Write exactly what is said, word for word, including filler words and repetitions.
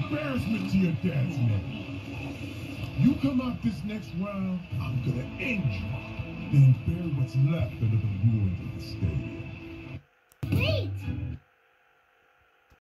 embarrassment to your dad's name. You come out this next round, I'm gonna end you. Then bury what's left under the ruins of the stadium.